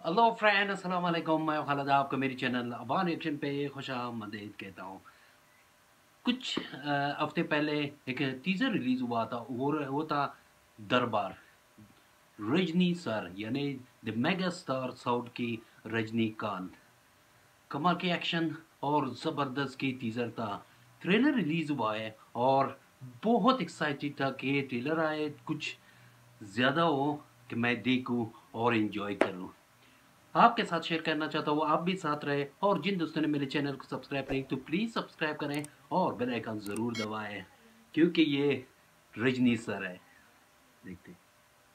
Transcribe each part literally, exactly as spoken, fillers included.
Hello friend, अस्सलाम वालेकुम। मैं खालिद, आपको मेरी चैनल अफगान रिएक्शन पे खुशामदीद कहता हूँ। कुछ अ, हफ्ते पहले एक टीज़र रिलीज़ हुआ था, वो वो था दरबार। रजनी सर यानी द मेगा स्टार साउथ की रजनीकांत, कमाल के एक्शन और ज़बरदस्त की टीज़र था। ट्रेलर रिलीज़ हुआ है और बहुत एक्साइटेड था कि ट्रेलर आए कुछ ज़्यादा हो कि मैं देखूं और इन्जॉय करूं। आपके साथ शेयर करना चाहता हूँ, आप भी साथ रहे। और जिन दोस्तों ने मेरे चैनल को सब्सक्राइब नहीं तो प्लीज़ सब्सक्राइब करें और बेल आइकन ज़रूर दबाएं, क्योंकि ये रजनी सर है। देखते हैं।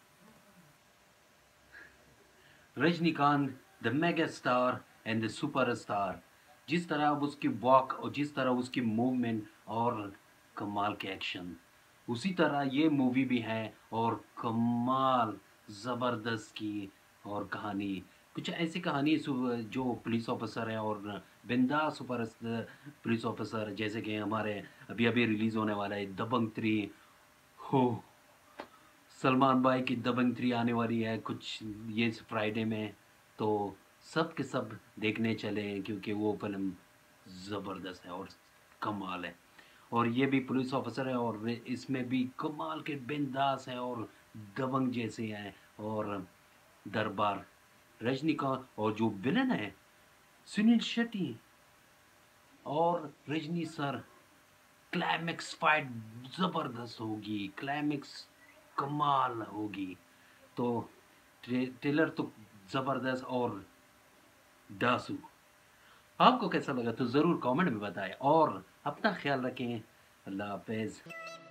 Rajinikanth the mega star and the super star. जिस तरह अब उसकी वॉक और जिस तरह उसकी मूवमेंट और कमाल के एक्शन, उसी तरह ये मूवी भी है और कमाल ज़बरदस्त की और कहानी। कुछ ऐसी कहानी सु- जो पुलिस ऑफिसर है और बिंदा सुपर पुलिस ऑफिसर, जैसे कि हमारे अभी अभी रिलीज़ होने वाला है दबंग थ्री। हो, सलमान भाई की दबंग थ्री आने वाली है कुछ ये फ्राइडे में, तो सब के सब देखने चले हैं क्योंकि वो फिल्म ज़बरदस्त है और कमाल है। और ये भी पुलिस ऑफिसर है और इसमें भी कमाल के बिंदास है और दबंग जैसे हैं। और दरबार, रजनीकांत और जो विलन है सुनील शेट्टी और रजनी सर। क्लाइमेक्स फाइट ज़बरदस्त होगी, क्लाइमेक्स कमाल होगी। तो ट्रे, ट्रेलर तो ज़बरदस्त और दासू। आपको कैसा लगा तो ज़रूर कमेंट में बताएं और अपना ख्याल रखें। अल्लाह हाफिज़।